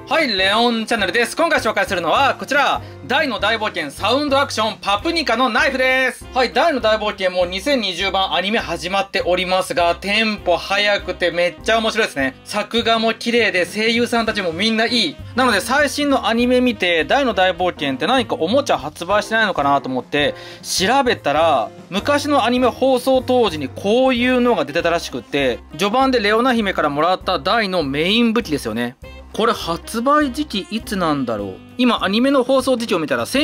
はい、レオンチャンネルです。今回紹介するのは、こちら、大の大冒険サウンドアクションパプニカのナイフです。はい、大の大冒険も2020版アニメ始まっておりますが、テンポ速くてめっちゃ面白いですね。作画も綺麗で声優さんたちもみんないい。なので最新のアニメ見て、大の大冒険って何かおもちゃ発売してないのかなと思って調べたら、昔のアニメ放送当時にこういうのが出てたらしくって、序盤でレオナ姫からもらった大のメイン武器ですよね。これ発売時期いつなんだろう。今アニメの放送時期を見たら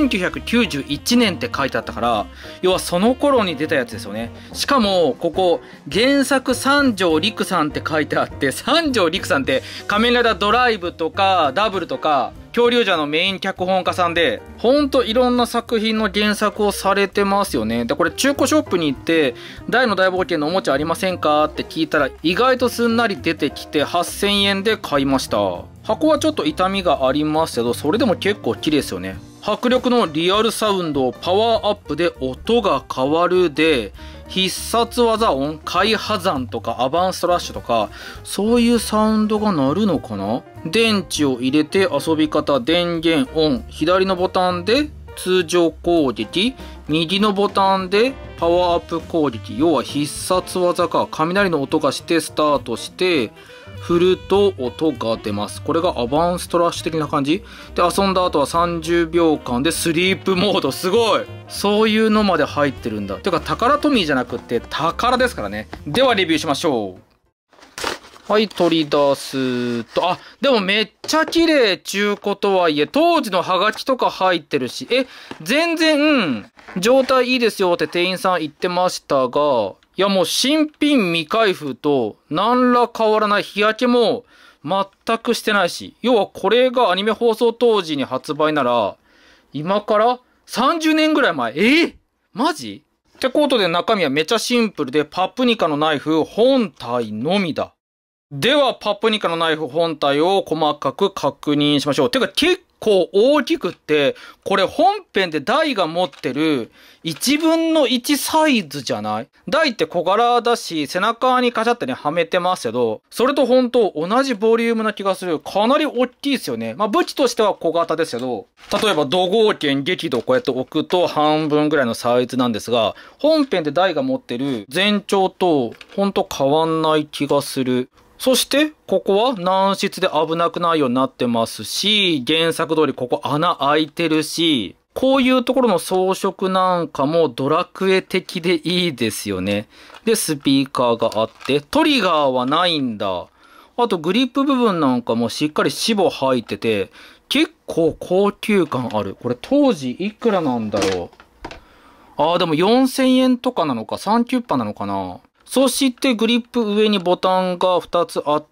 1991年って書いてあったから、要はその頃に出たやつですよね。しかもここ原作三条陸さんって書いてあって、三条陸さんって仮面ライダードライブとかダブルとか恐竜ジャーのメイン脚本家さんで、ほんといろんな作品の原作をされてますよね。でこれ中古ショップに行って大の大冒険のおもちゃありませんかって聞いたら、意外とすんなり出てきて8000円で買いました。箱はちょっと傷みがありますけど、それでも結構綺麗ですよね。迫力のリアルサウンド、パワーアップで音が変わるで、必殺技音、開破山とかアバンストラッシュとか、そういうサウンドが鳴るのかな。電池を入れて遊び方、電源オン、左のボタンで通常攻撃、右のボタンでパワーアップ攻撃、要は必殺技か。雷の音がしてスタートして振ると音が出ます。これがアバンストラッシュ的な感じで、遊んだ後は30秒間でスリープモード。すごい、そういうのまで入ってるんだ。てかタカラトミーじゃなくて宝ですからね。ではレビューしましょう。はい、取り出すと、あ、でもめっちゃ綺麗中古とはいえ、当時のハガキとか入ってるし、全然、状態いいですよって店員さん言ってましたが、いやもう新品未開封と何ら変わらない。日焼けも全くしてないし、要はこれがアニメ放送当時に発売なら、今から30年ぐらい前。マジってことで中身はめちゃシンプルで、パプニカのナイフ本体のみだ。では、パプニカのナイフ本体を細かく確認しましょう。てか、結構大きくって、これ本編で大が持ってる1分の1サイズじゃない？大って小柄だし、背中にカチャってね、はめてますけど、それと本当同じボリュームな気がする。かなり大きいですよね。まあ、武器としては小型ですけど、例えば怒号剣、激怒をこうやって置くと半分ぐらいのサイズなんですが、本編で大が持ってる全長と本当変わんない気がする。そして、ここは軟質で危なくないようになってますし、原作通りここ穴開いてるし、こういうところの装飾なんかもドラクエ的でいいですよね。で、スピーカーがあって、トリガーはないんだ。あと、グリップ部分なんかもしっかり脂肪入ってて、結構高級感ある。これ当時いくらなんだろう。でも4000円とかなのか、サンキュッパなのかな。そしてグリップ上にボタンが2つあって、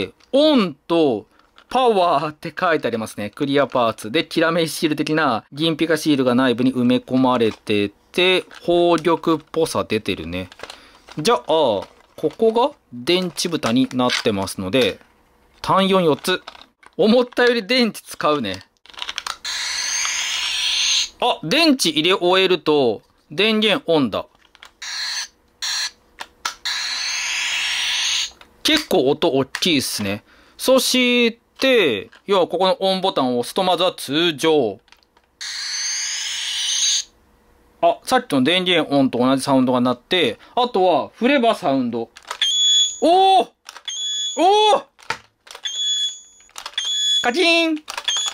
オンとパワーって書いてありますね。クリアパーツで、キラメイシール的な銀ピカシールが内部に埋め込まれてて、砲力っぽさ出てるね。じゃあ、ここが電池蓋になってますので、単4、4つ。思ったより電池使うね。電池入れ終えると、電源オンだ。結構音大きいっすね。そして、要はここのオンボタンを押すと、まずは通常。さっきの電源オンと同じサウンドが鳴って、あとは振ればサウンド。カチーン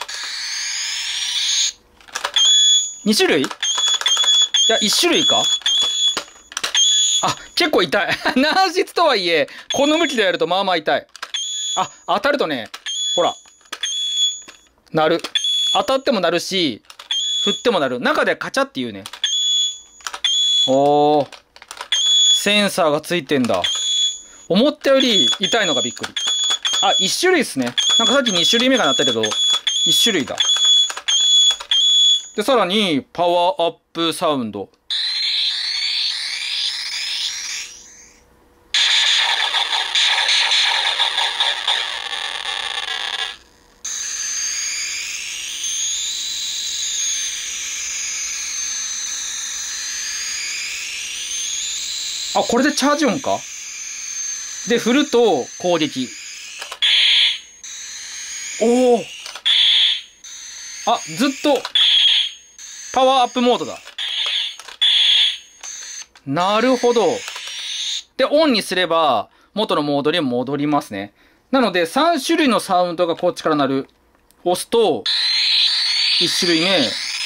!2 種類？いや、1種類か？結構痛い。軟質とはいえ、この向きでやるとまあまあ痛い。当たるとね、ほら、鳴る。当たっても鳴るし、振っても鳴る。中でカチャって言うね。センサーがついてんだ。思ったより痛いのがびっくり。1種類っすね。なんかさっき2種類目が鳴ったけど、1種類だ。で、さらに、パワーアップサウンド。これでチャージ音か？で、振ると攻撃。 あ、ずっと、パワーアップモードだ。なるほど。で、オンにすれば、元のモードに戻りますね。なので、3種類のサウンドがこっちから鳴る。押すと、1種類目。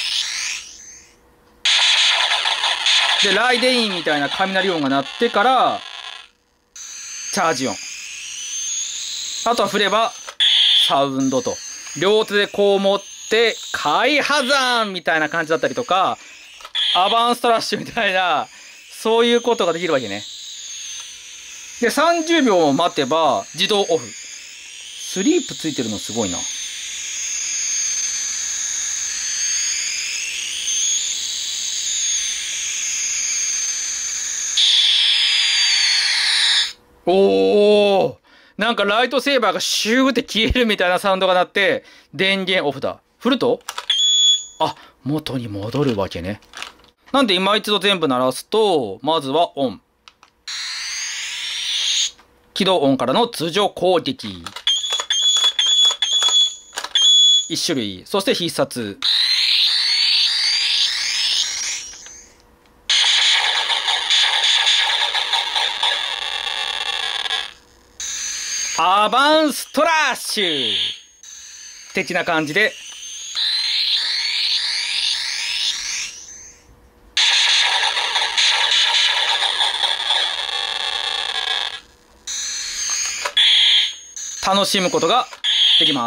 で、ライデインみたいな雷音が鳴ってから、チャージ音。あとは振れば、サウンドと。両手でこう持って、開破山みたいな感じだったりとか、アバンストラッシュみたいな、そういうことができるわけね。で、30秒待てば、自動オフ。スリープついてるのすごいな。おー、なんかライトセーバーがシューって消えるみたいなサウンドが鳴って、電源オフだ。振ると、あ、元に戻るわけね。なんで今一度全部鳴らすと、まずはオン。起動音からの通常攻撃。1種類。そして必殺。アバンストラッシュ的な感じで、楽しむことができます。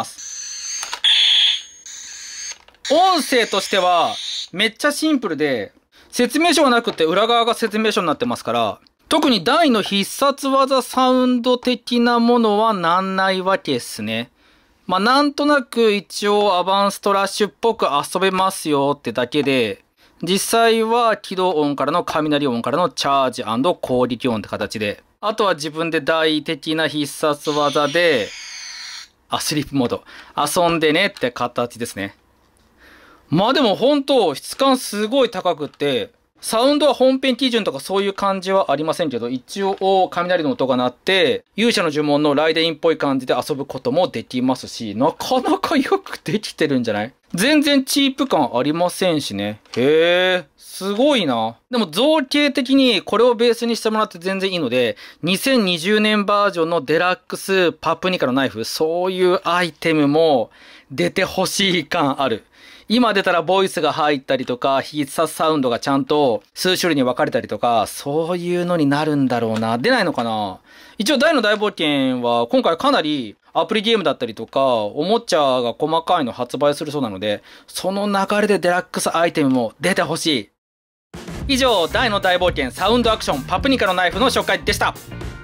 音声としてはめっちゃシンプルで、説明書がなくて裏側が説明書になってますから、特に大の必殺技サウンド的なものはなんないわけですね。まあなんとなく一応アバンストラッシュっぽく遊べますよってだけで、実際は起動音からの雷音からのチャージ&攻撃音って形で、あとは自分で大的な必殺技で、スリープモード遊んでねって形ですね。まあでも本当質感すごい高くって、サウンドは本編基準とかそういう感じはありませんけど、一応雷の音が鳴って、勇者の呪文のライデインっぽい感じで遊ぶこともできますし、なかなかよくできてるんじゃない？全然チープ感ありませんしね。へえ、すごいな。でも造形的にこれをベースにしてもらって全然いいので、2020年バージョンのデラックスパプニカのナイフ、そういうアイテムも出てほしい感ある。今出たらボイスが入ったりとか、必殺サウンドがちゃんと数種類に分かれたりとか、そういうのになるんだろうな。出ないのかな？一応大の大冒険は今回かなりアプリゲームだったりとか、おもちゃが細かいの発売するそうなので、その流れでデラックスアイテムも出てほしい。以上、大の大冒険サウンドアクションパプニカのナイフの紹介でした。